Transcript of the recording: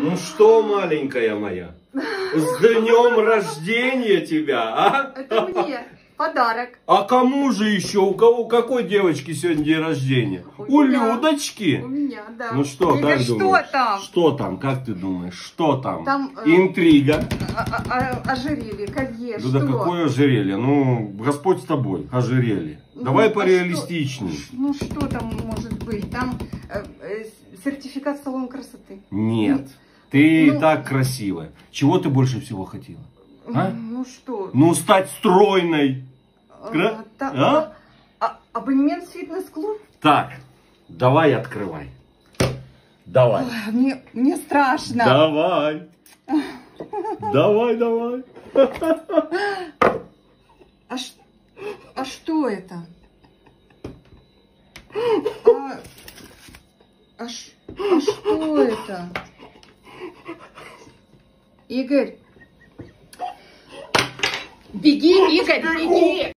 Ну что, маленькая моя, с днем рождения тебя, а? Это мне подарок. А кому же еще? У какой девочки сегодня день рождения? У Людочки? У меня, да. Ну что, Игорь, как думаешь? что там? Что там, как ты думаешь? Что там? Там интрига. Ожерелье, колье, Да, что? какое ожерелье? Ну, Господь с тобой, ожерелье. Ну, давай а пореалистичней. Ну что там может быть? Там сертификат в салон красоты. Нет. Ты и так красивая. Чего ты больше всего хотела? А? Ну что? Ну, стать стройной. Абонемент в фитнес-клуб? Так, давай открывай. Давай. Ой, мне страшно. Давай. Давай. А что это? Что это? Игорь. Беги, Игорь, беги!